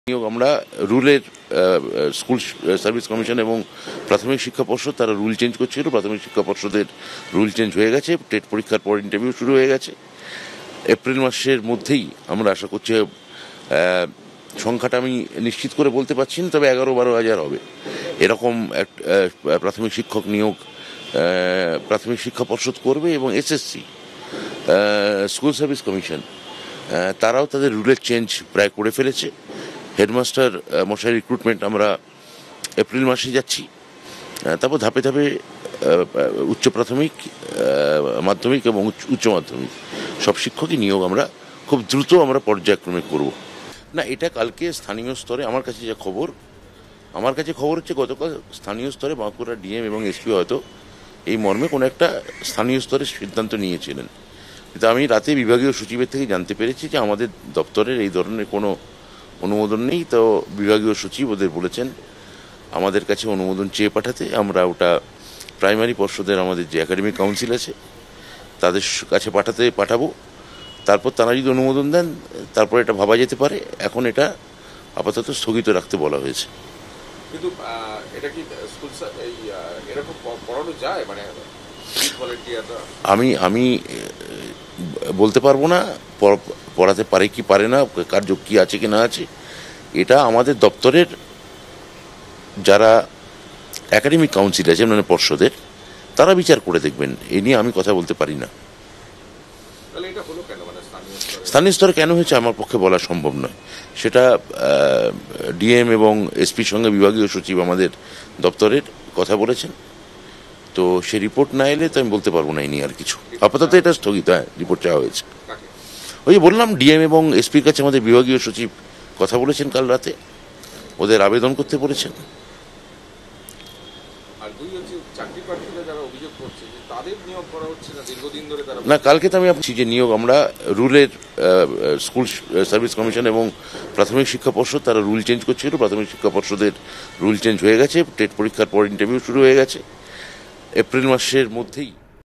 নিয়োগ আমরা রুলের school service commission এবং প্রাথমিক শিক্ষা পর্ষদ তারা রুল চেঞ্জ করছিল। প্রাথমিক শিক্ষা পর্ষদের রুল চেঞ্জ হয়ে গেছে, টেট পরীক্ষার পর ইন্টারভিউ শুরু হয়ে গেছে। এপ্রিল মাসের মধ্যেই আমরা আশা করছি, সংখ্যাটা আমি নিশ্চিত করে বলতে পারছি না, তবে 11-12 হাজার হবে এরকম প্রাথমিক শিক্ষক নিয়োগ প্রাথমিক শিক্ষা পর্ষদ করবে। এবং এসএসসি স্কুল সার্ভিস কমিশন তারাও তাদের রুলের চেঞ্জ প্রায় করে ফেলেছে। হেডমাস্টার মশাই রিক্রুটমেন্ট আমরা এপ্রিল মাসে যাচ্ছি, তারপর ধাপে ধাপে উচ্চ প্রাথমিক, মাধ্যমিক এবং উচ্চ মাধ্যমিক সব শিক্ষকই নিয়োগ আমরা খুব দ্রুত আমরা পর্যায়ক্রমে করব। না, এটা কালকে স্থানীয় স্তরে আমার কাছে যে খবর হচ্ছে গতকাল স্থানীয় স্তরে বাঁকুড়া ডিএম এবং এসপি হয়তো এই মর্মে কোনো একটা স্থানীয় স্তরে সিদ্ধান্ত নিয়েছিলেন। কিন্তু আমি রাতে বিভাগীয় সচিবের থেকে জানতে পেরেছি যে আমাদের দপ্তরের এই ধরনের কোনো অনুমোদন নেই। তো বিভাগীয় সচিব ওদের বলেছেন আমাদের কাছে অনুমোদন চেয়ে পাঠাতে। আমরা ওটা প্রাইমারি পর্ষদের আমাদের যে একাডেমিক কাউন্সিল আছে তাদের কাছে পাঠাবো। তারপর তারা যদি অনুমোদন দেন তারপর এটা ভাবা যেতে পারে। এখন এটা আপাতত স্থগিত রাখতে বলা হয়েছে। কিন্তু এটা কি স্কুল এরকম পড়ানো যায়, মানে আমি বলতে পারবো না পড়াতে পারে কি পারে না, কার্য কি আছে কি না আছে। এটা আমাদের দপ্তরের যারা একাডেমিক কাউন্সিল আছে মানে পর্ষদের, তারা বিচার করে দেখবেন। এ নিয়ে আমি কথা বলতে পারি না। স্থানীয় স্তরে কেন হয়েছে আমার পক্ষে বলা সম্ভব নয়। সেটা ডিএম এবং এসপির সঙ্গে বিভাগীয় সচিব আমাদের দপ্তরের কথা বলেছেন। তো সে রিপোর্ট না এলে তো আমি বলতে পারবো না এই নিয়ে আর কিছু। আপাতত এটা স্থগিত। রিপোর্ট চাওয়া হয়েছে। ওই যে বললাম, ডিএম এবং এসপির কাছে আমাদের বিভাগীয় সচিব কথা বলেছেন কাল রাতে, ওদের আবেদন করতে বলেছেন। না, কালকে তো আমি বলছি যে নিয়োগ আমরা রুলের স্কুল সার্ভিস কমিশন এবং প্রাথমিক শিক্ষা পর্ষদ তারা রুল চেঞ্জ করছিল। প্রাথমিক শিক্ষা পর্ষদের রুল চেঞ্জ হয়ে গেছে, টেট পরীক্ষার পর ইন্টারভিউ শুরু হয়ে গেছে। এপ্রিল মাসের মধ্যেই